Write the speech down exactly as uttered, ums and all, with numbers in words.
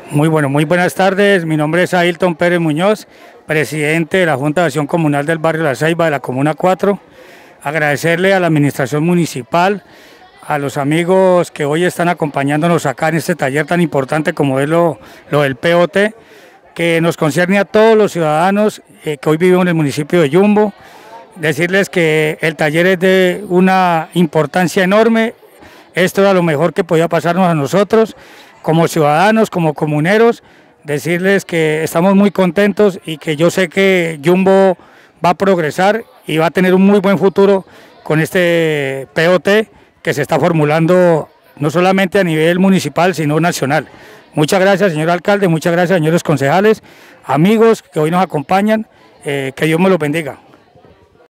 Muy bueno, muy buenas tardes. Mi nombre es Ailton Pérez Muñoz, presidente de la Junta de Acción Comunal del barrio La Ceiba de la Comuna cuatro. Agradecerle a la administración municipal, a los amigos que hoy están acompañándonos acá en este taller tan importante como es lo, lo del P O T, que nos concierne a todos los ciudadanos eh, que hoy vivimos en el municipio de Yumbo. Decirles que el taller es de una importancia enorme. Esto era lo mejor que podía pasarnos a nosotros como ciudadanos, como comuneros. Decirles que estamos muy contentos y que yo sé que Yumbo va a progresar y va a tener un muy buen futuro con este P O T que se está formulando no solamente a nivel municipal, sino nacional. Muchas gracias, señor alcalde, muchas gracias, señores concejales, amigos que hoy nos acompañan, eh, que Dios me los bendiga.